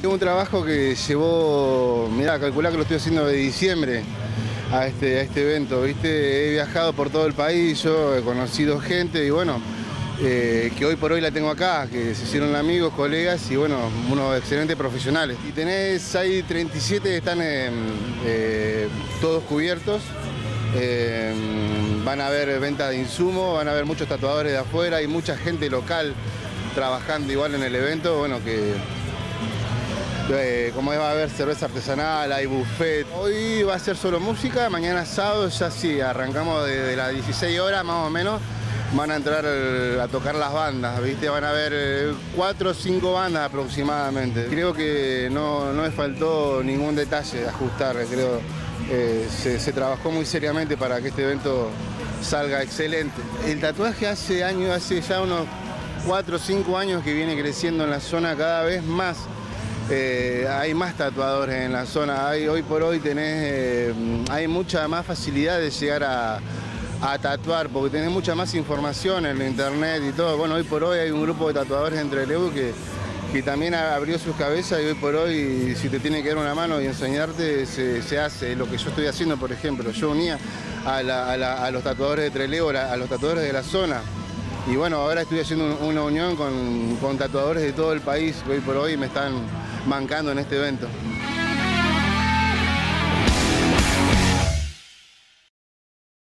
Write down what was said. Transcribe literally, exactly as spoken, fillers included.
un trabajo que llevó, mirá, calculá que lo estoy haciendo de diciembre a este, a este evento, ¿viste? He viajado por todo el país, yo he conocido gente y bueno, eh, que hoy por hoy la tengo acá, que se hicieron amigos, colegas y bueno, unos excelentes profesionales. Y tenés, hay treinta y siete que están eh, eh, todos cubiertos. Eh, van a haber venta de insumos, van a haber muchos tatuadores de afuera, hay mucha gente local trabajando igual en el evento, bueno, que eh, como va a haber cerveza artesanal, hay buffet. Hoy va a ser solo música, mañana sábado ya sí, arrancamos desde las dieciséis horas más o menos, van a entrar a tocar las bandas, ¿viste? Van a haber cuatro o cinco bandas aproximadamente. Creo que no, no me faltó ningún detalle de ajustar, creo. Eh, se, se trabajó muy seriamente para que este evento salga excelente. El tatuaje hace años, hace ya unos cuatro o cinco años que viene creciendo en la zona cada vez más. Eh, hay más tatuadores en la zona, hay, hoy por hoy tenés, eh, hay mucha más facilidad de llegar a, a tatuar porque tenés mucha más información en la internet y todo. Bueno, hoy por hoy hay un grupo de tatuadores entre Trelew que que también abrió sus cabezas y hoy por hoy, si te tiene que dar una mano y enseñarte, se, se hace. Lo que yo estoy haciendo, por ejemplo, yo unía a, la, a, la, a los tatuadores de Trelew, a los tatuadores de la zona. Y bueno, ahora estoy haciendo una unión con, con tatuadores de todo el país que hoy por hoy me están bancando en este evento.